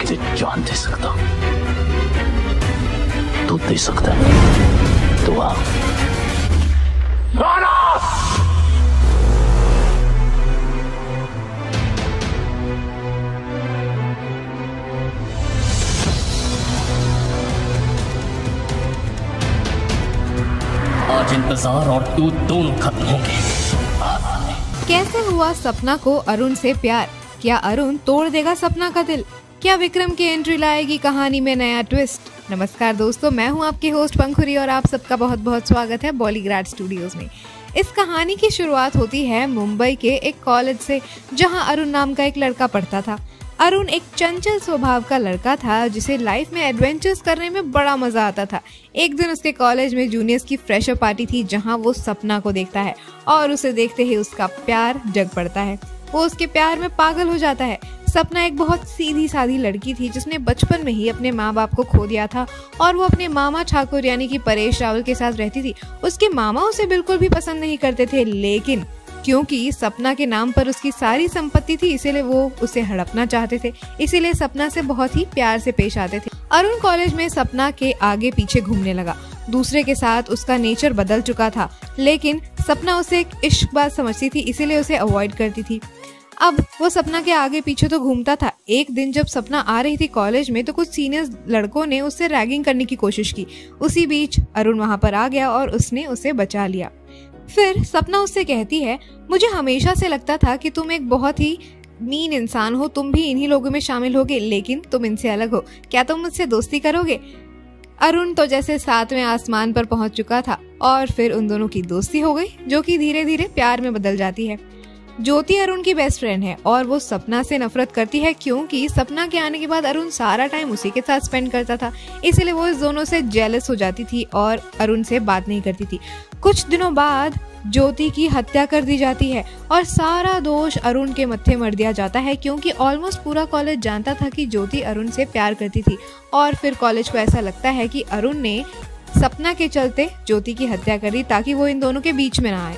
के लिए जान दे सकता हूं, तू दे सकता है तो आ। आज इंतजार और तू दोनों खत्म होंगे। कैसे हुआ सपना को अरुण से प्यार? क्या अरुण तोड़ देगा सपना का दिल? क्या विक्रम की एंट्री लाएगी कहानी में नया ट्विस्ट? नमस्कार दोस्तों, मैं हूं आपकी होस्ट पंखुरी और आप सबका बहुत बहुत स्वागत है बॉलीग्राड स्टूडियोज में। इस कहानी की शुरुआत होती है मुंबई के एक कॉलेज से, जहां अरुण नाम का एक लड़का पढ़ता था। अरुण एक चंचल स्वभाव का लड़का था जिसे लाइफ में एडवेंचर्स करने में बड़ा मजा आता था। एक दिन उसके कॉलेज में जूनियर्स की फ्रेशर पार्टी थी, जहां वो सपना को देखता है और उसे देखते ही उसका प्यार जग पड़ता है। वो उसके प्यार में पागल हो जाता है। सपना एक बहुत सीधी सादी लड़की थी जिसने बचपन में ही अपने माँ बाप को खो दिया था और वो अपने मामा ठाकुर यानी कि परेश रावल के साथ रहती थी। उसके मामा उसे बिल्कुल भी पसंद नहीं करते थे, लेकिन क्योंकि सपना के नाम पर उसकी सारी संपत्ति थी इसीलिए वो उसे हड़पना चाहते थे। इसीलिए सपना से बहुत ही प्यार से पेश आते थे। अरुण कॉलेज में सपना के आगे पीछे घूमने लगा। दूसरे के साथ उसका नेचर बदल चुका था, लेकिन सपना उसे एक इश्कबाज समझती थी, इसीलिए उसे अवॉइड करती थी। अब वो सपना के आगे पीछे तो घूमता था। एक दिन जब सपना आ रही थी कॉलेज में तो कुछ सीनियर लड़कों ने उससे रैगिंग करने की कोशिश की। उसी बीच अरुण वहां पर आ गया और उसने उसे बचा लिया। फिर सपना उससे कहती है, मुझे हमेशा से लगता था कि तुम एक बहुत ही मीन इंसान हो, तुम भी इन्हीं लोगों में शामिल होगे, लेकिन तुम इनसे अलग हो। क्या तुम मुझसे दोस्ती करोगे? अरुण तो जैसे 7वें आसमान पर पहुंच चुका था और फिर उन दोनों की दोस्ती हो गई, जो कि धीरे धीरे प्यार में बदल जाती है। ज्योति अरुण की बेस्ट फ्रेंड है और वो सपना से नफरत करती है, क्योंकि सपना के आने के बाद अरुण सारा टाइम उसी के साथ स्पेंड करता था। इसलिए वो इस दोनों से जेलस हो जाती थी और अरुण से बात नहीं करती थी। कुछ दिनों बाद ज्योति की हत्या कर दी जाती है और सारा दोष अरुण के मत्थे मर दिया जाता है, क्योंकि ऑलमोस्ट पूरा कॉलेज जानता था कि ज्योति अरुण से प्यार करती थी। और फिर कॉलेज को ऐसा लगता है कि अरुण ने सपना के चलते ज्योति की हत्या कर दी ताकि वो इन दोनों के बीच में ना आए।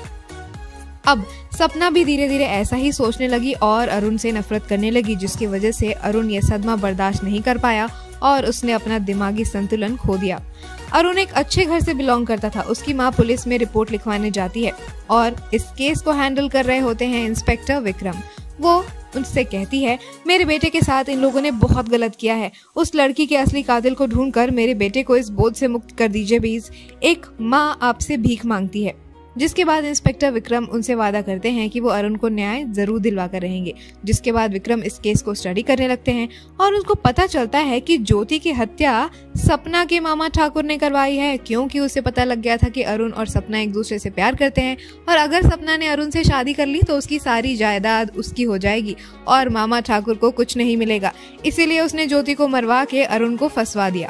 अब सपना भी धीरे धीरे ऐसा ही सोचने लगी और अरुण से नफरत करने लगी, जिसकी वजह से अरुण ये सदमा बर्दाश्त नहीं कर पाया और उसने अपना दिमागी संतुलन खो दिया। अरुण एक अच्छे घर से बिलोंग करता था। उसकी माँ पुलिस में रिपोर्ट लिखवाने जाती है और इस केस को हैंडल कर रहे होते हैं इंस्पेक्टर विक्रम। वो उनसे कहती है, मेरे बेटे के साथ इन लोगों ने बहुत गलत किया है। उस लड़की के असली कातिल को ढूंढकर मेरे बेटे को इस बोझ से मुक्त कर दीजिए प्लीज। एक माँ आपसे भीख मांगती है। जिसके बाद इंस्पेक्टर विक्रम उनसे वादा करते हैं कि वो अरुण को न्याय जरूर दिलवा कर रहेंगे। जिसके बाद विक्रम इस केस को स्टडी करने लगते हैं और उनको पता चलता है कि ज्योति की हत्या सपना के मामा ठाकुर ने करवाई है, क्योंकि उसे पता लग गया था कि अरुण और सपना एक दूसरे से प्यार करते हैं और अगर सपना ने अरुण से शादी कर ली तो उसकी सारी जायदाद उसकी हो जाएगी और मामा ठाकुर को कुछ नहीं मिलेगा। इसीलिए उसने ज्योति को मरवा के अरुण को फंसवा दिया,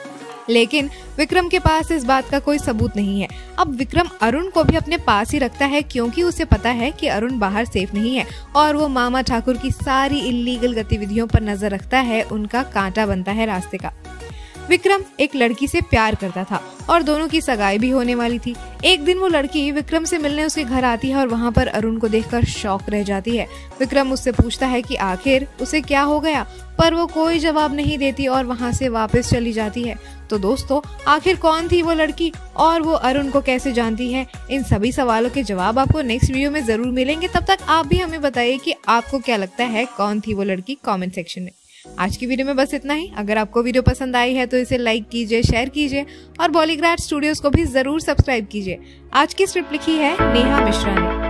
लेकिन विक्रम के पास इस बात का कोई सबूत नहीं है। अब विक्रम अरुण को भी अपने पास ही रखता है, क्योंकि उसे पता है कि अरुण बाहर सेफ नहीं है और वो मामा ठाकुर की सारी इल्लीगल गतिविधियों पर नजर रखता है, उनका कांटा बनता है रास्ते का। विक्रम एक लड़की से प्यार करता था और दोनों की सगाई भी होने वाली थी। एक दिन वो लड़की विक्रम से मिलने उसके घर आती है और वहाँ पर अरुण को देखकर शॉक रह जाती है। विक्रम उससे पूछता है कि आखिर उसे क्या हो गया, पर वो कोई जवाब नहीं देती और वहाँ से वापस चली जाती है। तो दोस्तों, आखिर कौन थी वो लड़की और वो अरुण को कैसे जानती है? इन सभी सवालों के जवाब आपको नेक्स्ट वीडियो में जरूर मिलेंगे। तब तक आप भी हमें बताइए कि आपको क्या लगता है, कौन थी वो लड़की, कमेंट सेक्शन में। आज की वीडियो में बस इतना ही। अगर आपको वीडियो पसंद आई है तो इसे लाइक कीजिए, शेयर कीजिए और बॉलीग्राड स्टूडियोज को भी जरूर सब्सक्राइब कीजिए। आज की स्क्रिप्ट लिखी है नेहा मिश्रा ने।